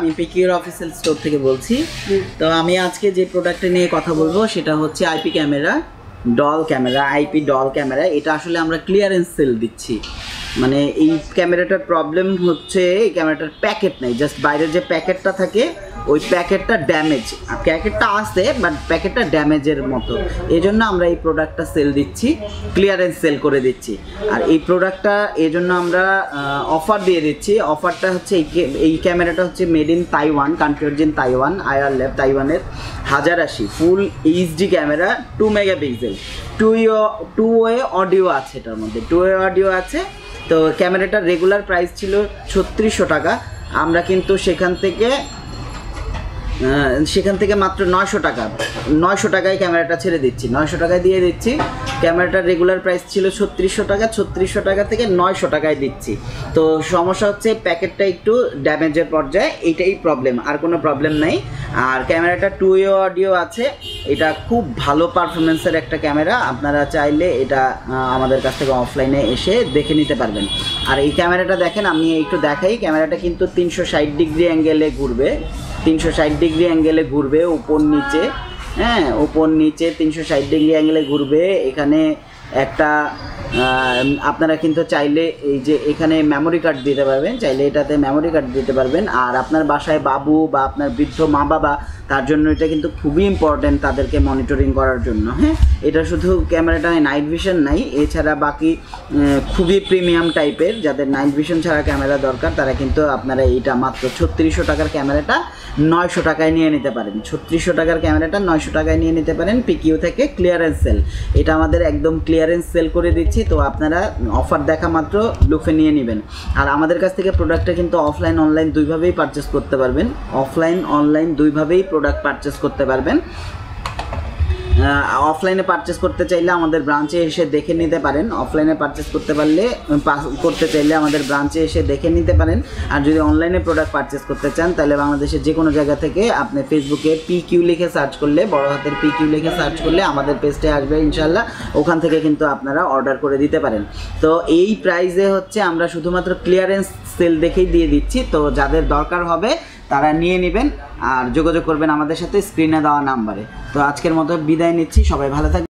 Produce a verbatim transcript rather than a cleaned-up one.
আমি পিকিউর official store থেকে বলছি। তো আমি আজকে যে প্রোডাক্টটা নিয়ে কথা বলবো সেটা হচ্ছে IP camera, doll camera, IP doll camera. এটা আসলে আমরা ক্লিয়ারেন্স সেল দিচ্ছি। মানে এই ক্যামেরাটার প্রবলেম হচ্ছে এই ক্যামেরাটার প্যাকেট নেই, জাস্ট বাইরের যে প্যাকেটটা থাকে ওই প্যাকেটটা ড্যামেজ, প্যাকেটটা আসে বাট প্যাকেটটা ড্যামেজের মতো, এই জন্য আমরা এই প্রোডাক্টটা সেল দিচ্ছি, ক্লিয়ারেন্স সেল করে দিচ্ছি। আর এই প্রোডাক্টটা এই জন্য আমরা অফার দিয়ে দিচ্ছি। অফারটা হচ্ছে এই এই ক্যামেরাটা হচ্ছে made in Taiwan, country origin Taiwan, IR lab তাইওয়ানের হাজার আশি full HD camera, two megapixel, two two way audio আছে, এটার মধ্যে টু ওয়ে অডিও আছে। তো ক্যামেরাটার রেগুলার প্রাইস ছিল ছত্রিশশো টাকা, আমরা কিন্তু সেখান থেকে সেখান থেকে মাত্র নয়শো টাকা নয়শো টাকায় ক্যামেরাটা ছেড়ে দিচ্ছি, নয়শো টাকায় দিয়ে দিচ্ছি। ক্যামেরাটার রেগুলার প্রাইস ছিল ছত্রিশশো টাকা, ছত্রিশশো টাকা থেকে নয়শো টাকায় দিচ্ছি। তো সমস্যা হচ্ছে প্যাকেটটা একটু ড্যামেজের পর্যায়ে, এইটাই প্রবলেম, আর কোনো প্রবলেম নাই। আর ক্যামেরাটা টু ওয়ে অডিও আছে, এটা খুব ভালো পারফরমেন্সের একটা ক্যামেরা। আপনারা চাইলে এটা আমাদের কাছ থেকে অফলাইনে এসে দেখে নিতে পারবেন। আর এই ক্যামেরাটা দেখেন, আমি একটু দেখাই, ক্যামেরাটা কিন্তু তিনশো ষাট ডিগ্রি অ্যাঙ্গেলে ঘুরবে, তিনশো ষাট ডিগ্রি অ্যাঙ্গেলে ঘুরবে, উপর নিচে, হ্যাঁ উপর নিচে তিনশো ষাট ডিগ্রি অ্যাঙ্গেলে ঘুরবে। এখানে একটা আপনারা কিন্তু চাইলে এই যে এখানে মেমোরি কার্ড দিতে পারবেন, চাইলে এটাতে মেমোরি কার্ড দিতে পারবেন। আর আপনার বাসায় বাবু বা আপনার বৃদ্ধ মা বাবা, তার জন্য এটা কিন্তু খুবই ইম্পর্টেন্ট, তাদেরকে মনিটরিং করার জন্য। হ্যাঁ, এটা শুধু ক্যামেরাটা নাইট ভিশন নাই, এছাড়া বাকি খুবই প্রিমিয়াম টাইপের, যাদের নাইট ভিশন ছাড়া ক্যামেরা দরকার, তারা কিন্তু আপনারা এইটা মাত্র ছত্রিশশো টাকার ক্যামেরাটা নয়শো টাকায় নিয়ে নিতে পারেন। ছত্রিশশো টাকার ক্যামেরাটা নয়শো টাকায় নিয়ে নিতে পারেন পিকিউ থেকে, ক্লিয়ারেন্স সেল। এটা আমাদের একদম ক্লিয়ারেন্স সেল করে দিচ্ছি, তো আপনারা অফার দেখা মাত্র লুফে নিয়ে নেবেন। আর আমাদের কাছ থেকে প্রোডাক্টটা কিন্তু অফলাইন অনলাইন দুইভাবেই পারচেস করতে পারবেন, অফলাইন অনলাইন দুইভাবেই প্রোডাক্ট পারচেস করতে পারবেন। অফলাইনে পারচেস করতে চাইলে আমাদের ব্রাঞ্চে এসে দেখে নিতে পারেন, অফলাইনে পারচেস করতে পারলে করতে চাইলে আমাদের ব্রাঞ্চে এসে দেখে নিতে পারেন। আর যদি অনলাইনে প্রোডাক্ট পারচেস করতে চান তাহলে বাংলাদেশের যে কোনো জায়গা থেকে আপনি ফেসবুকে পি কিউ লিখে সার্চ করলে, বড় হাতের পি কিউ লিখে সার্চ করলে আমাদের পেজটা আসবে ইনশাল্লাহ, ওখান থেকে কিন্তু আপনারা অর্ডার করে দিতে পারেন। তো এই প্রাইসে হচ্ছে আমরা শুধুমাত্র ক্লিয়ারেন্স সেল দেখেই দিয়ে দিচ্ছি, তো যাদের দরকার হবে তারা নিয়ে নেবেন আর যোগাযোগ করবেন আমাদের সাথে স্ক্রিনে দেওয়া নাম্বারে। তো আজকের মতো বিদায় নিচ্ছি, সবাই ভালো থাকবেন।